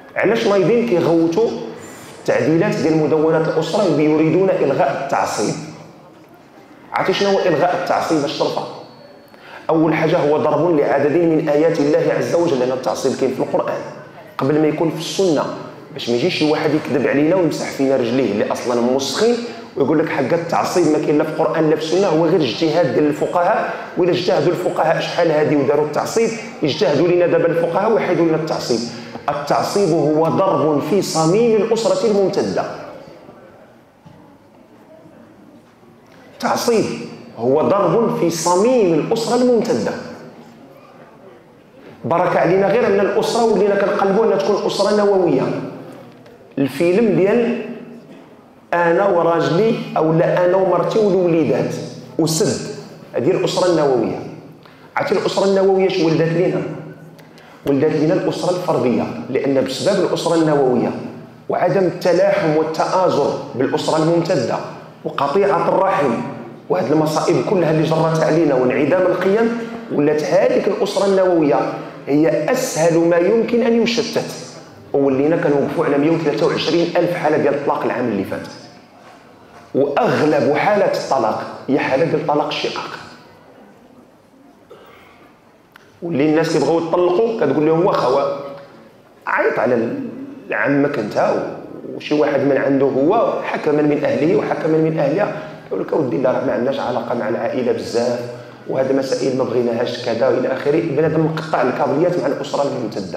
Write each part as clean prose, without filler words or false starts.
علاش نايضين كيغوتوا التعديلات ديال مدونات الاسره يريدون الغاء التعصيب؟ عرفتي شنو هو الغاء التعصيب الشرطه؟ اول حاجه هو ضرب لعدد من ايات الله عز وجل، لان التعصيب كاين في القران قبل ما يكون في السنه، باش ما يجيش شي واحد يكذب علينا ويمسح فينا رجليه اللي اصلا موسخين ويقول لك حق التعصيب ما كاين لا في القران لا في السنه، هو غير اجتهاد ديال الفقهاء. وإلا اجتهدوا الفقهاء شحال هادي وداروا التعصيب، يجتهدوا لنا دابا الفقهاء ويحيدوا لنا التعصيب. التعصيب هو ضرب في صميم الاسره الممتده. التعصيب هو ضرب في صميم الاسره الممتده. برك علينا غير ان الاسره ولينا كنقلبوا انها تكون اسره نوويه. الفيلم ديال انا وراجلي او لا انا ومرتي والوليدات وسد، هذه الاسره النوويه. عرفتي الاسره النوويه اش ولدت لنا؟ ولدت لنا الاسره الفرديه، لان بسبب الاسره النوويه وعدم التلاحم والتآزر بالاسره الممتده وقطيعه الرحم وهذه المصائب كلها اللي جرت علينا وانعدام القيم، ولات هذيك الاسره النوويه هي اسهل ما يمكن ان يشتت. ولينا كنوقفوا على 123 ألف حاله ديال الطلاق العام اللي فات، واغلب حالات الطلاق هي حالات ديال طلاق الشقاق. واللي الناس كيبغيو يطلقوا كتقول لهم واخا عيط على عمك انت وشي واحد من عنده هو حكما من اهله وحكما من اهلها، يقول لك اودي لا راه ما عندناش علاقه مع العائله بزاف وهذا مسائل ما بغيناهاش كذا والى اخره. بنادم مقطع الكابليات مع الاسره الممتده.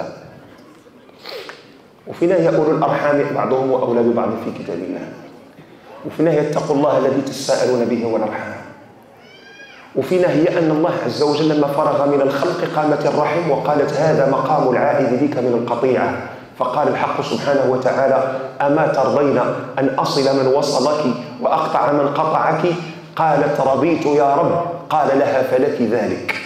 وفينا هي اولو الارحام بعضهم واولى ببعض في كتاب الله. وفينا هي اتقوا الله الذي تساءلون به والارحام. وفينا هي ان الله عز وجل لما فرغ من الخلق قامت الرحم وقالت هذا مقام العائد بك من القطيعه. فقال الحق سبحانه وتعالى اما ترضين ان اصل من وصلك واقطع من قطعك؟ قالت رضيت يا رب. قال لها فلك ذلك.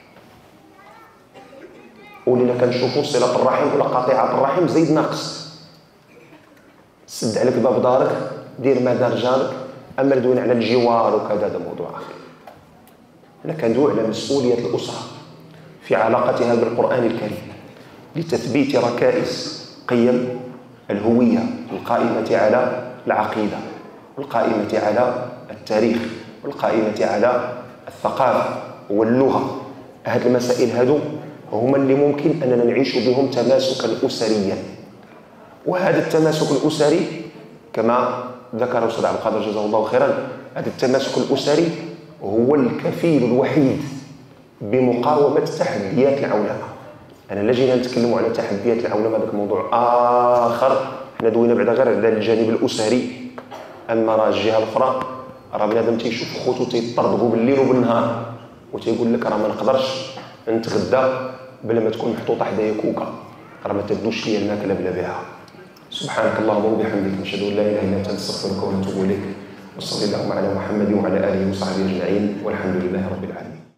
ولينا كنشوفوا صله الرحم ولا قطيعه الرحم زيد ناقص. سد عليك باب دارك، دير ما دار جارك، اما ندوي على الجوار وكذا هذا موضوع اخر. انا كندوي على مسؤوليه الاسره في علاقتها بالقران الكريم لتثبيت ركائز قيم الهويه القائمه على العقيده والقائمه على التاريخ والقائمه على الثقافه واللغه. هذه المسائل هذو هما اللي ممكن اننا نعيش بهم تماسكا اسريا. وهذا التماسك الاسري كما ذكر الاستاذ عبد القادر جزاه الله خيرا، هذا التماسك الاسري هو الكفيل الوحيد بمقاومه تحديات العولمه. انا لا جينا نتكلموا على تحديات العولمه هذاك موضوع اخر، حنا دوينا بعدا غير على الجانب الاسري. اما راه الجهه الاخرى راه بنادم تيشوف خوتو تيطردقوا بالليل وبالنهار وتيقول لك راه ما نقدرش نتغدى بلا ما تكون محطوطه حدايا كوكا، راه ما تدوش ليا الماكله بلا بها. سبحانك اللهم وبحمدك نشهد ان لا اله الا انت نستغفرك ونتوب اليك. وصلى اللهم على محمد وعلى اله وصحبه اجمعين والحمد لله رب العالمين.